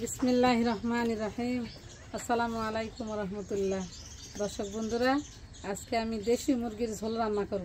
বিসমিল্লাহির রহমানির রহিম। আসসালামু আলাইকুম রহমতুল্লাহ। দর্শক বন্ধুরা, আজকে আমি দেশি মুরগির ঝোল রান্না করব।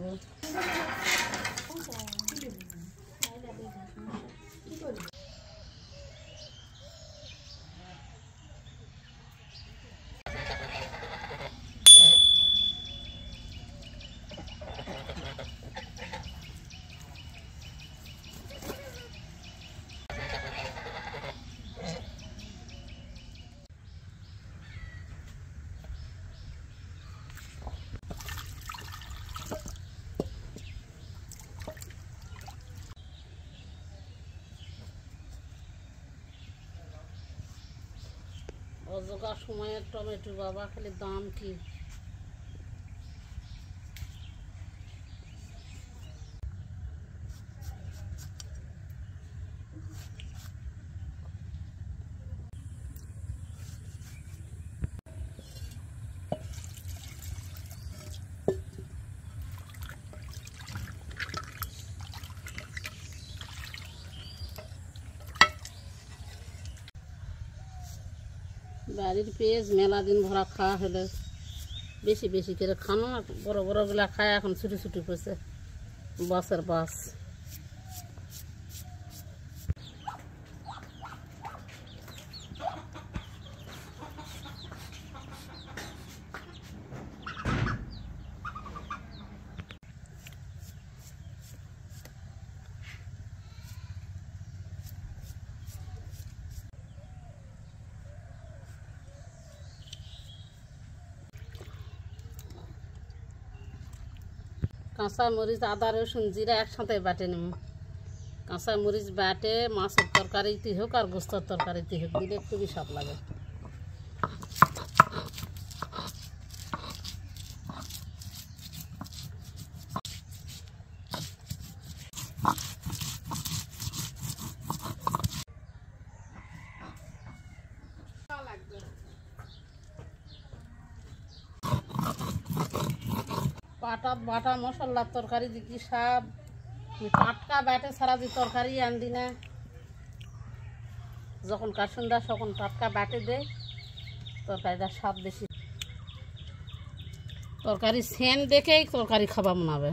অজগা সময়ের টমেটো বাবা, খালি দাম কি! বাড়ির পেঁয়াজ মেলা দিন ভরা খাওয়া হলে বেশি বেশি করে খানো, বড় বড়গুলা খায় এখন ছুটি ছুটি করছে বাসের বাস। কাঁচা মরিচ, আদা, রসুন, জিরা একসাথে বাটে নেব। কাঁচা মরিচ বাটে মাছের তরকারিতে হোক আর গোস্তের তরকারিতে হোক দিলে খুবই স্বাদ লাগে। পাটাত বাটা মশলার তরকারি দিকি সব টাটকা ব্যাটে ছাড়া দিয়ে তরকারি আনদি না। যখন কাসুন্ডা তখন টাটকা ব্যাটে দেয়, তরকারিটা স্বাদ বেশি। তরকারি সেন দেখেই তরকারি খাবা মনে হবে।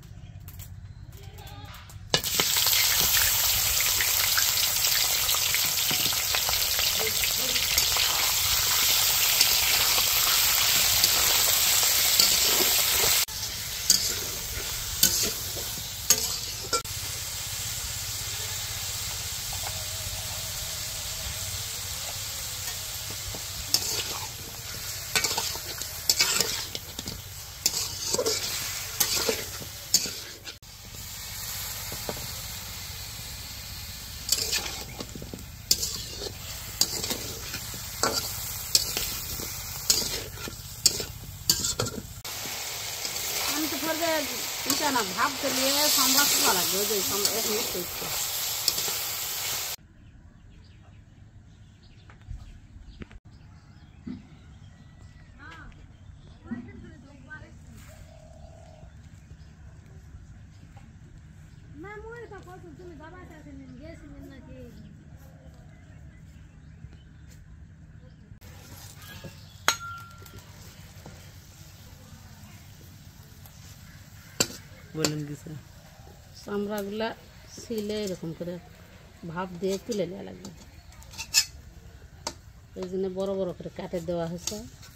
না ভাব দিলে সামলা খোলা লাগবে, ওই যে বলেন দিছে চামড়াগুলা ছিলে এরকম করে ভাপ দিয়ে তুলে নেওয়া লাগবে। এই জন্য বড় বড় করে কাটে দেওয়া হয়েছে।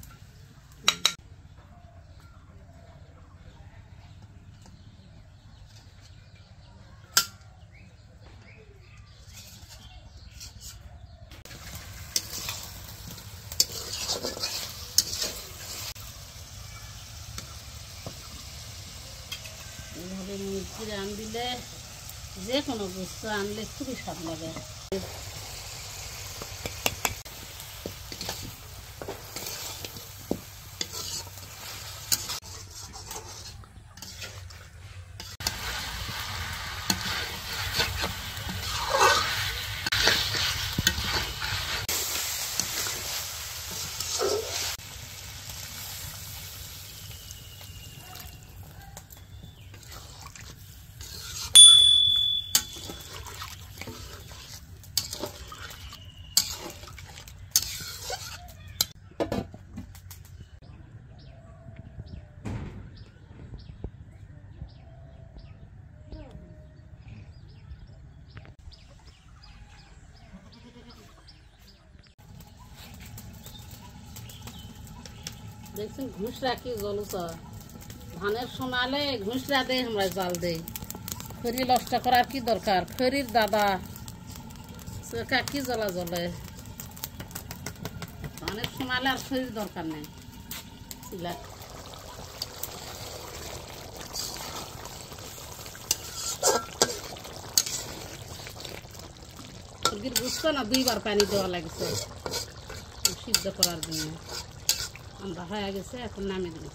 এইভাবে মুরগি রান দিলে, যে কোনো বস্তু আনলে খুবই স্বাদ লাগে। দেখছেন ঘুষরা কি জলুস ধানের সমালে ঘুষরা দেয় আমরা জাল দেই খড়ি নষ্ট করার কি দরকার খড়ির দাদা সেটা কি জ্বলা জ্বলে ধানের সমালে আর খড়ির দরকার নেই সিলাক মুরগির বুঝতো না দুইবার পানি দেওয়া লাগছে সিদ্ধ করার জন্য আমরা হয়ে গেছে এখন নামিয়ে দিই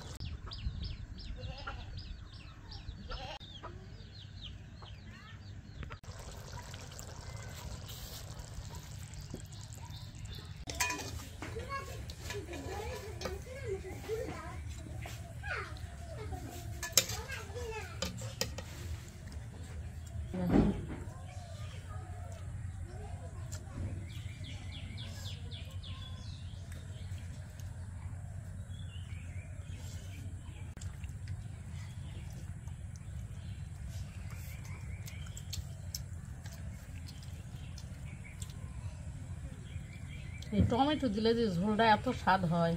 এই টমেটো দিলে যে ঝোলটা এত স্বাদ হয়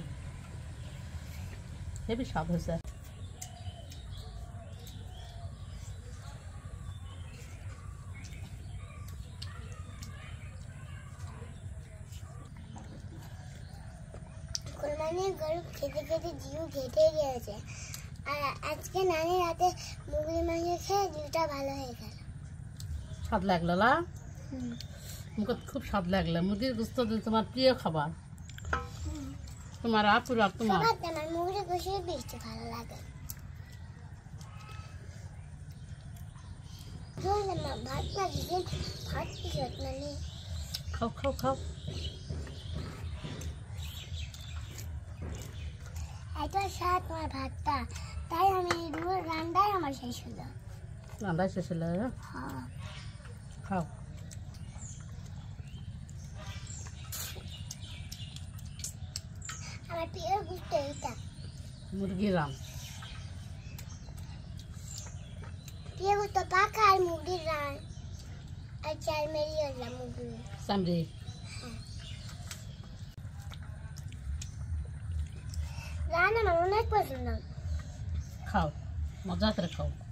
হেবি স্বাদ হয়েছে কোরবানির গরু খেতে খেতে জিউ ঘেটে গিয়েছে আর আজকে নানি রাতে মুরগির মাংস খেয়ে জিউটা ভালো হয়ে গেল স্বাদ লাগলো না মুখে খুব স্বাদ লাগলো মুরগির গোস্ত তোমার প্রিয় খাবার তোমার আপুর আর তোমার আমার মুরগির গোশে বেশি ভালো লাগে ভাত না দিদি ভাত কি যত্ন নেই খাও খাও খাও এত স্বাদ তোমার ভাতটা তাই আমি রান্নাই আমার শেষ হলো রান্না শেষ হলো হ্যাঁ খাও আমার প্রিয় গুস্ত এটা মুরগি রান প্রিয় গুস্ত পাকা আর মুরগির রান আর চাল মেরিয়ে মুরগি চামড়ি রান আমার অনেক পছন্দ খাও মজা করে খাও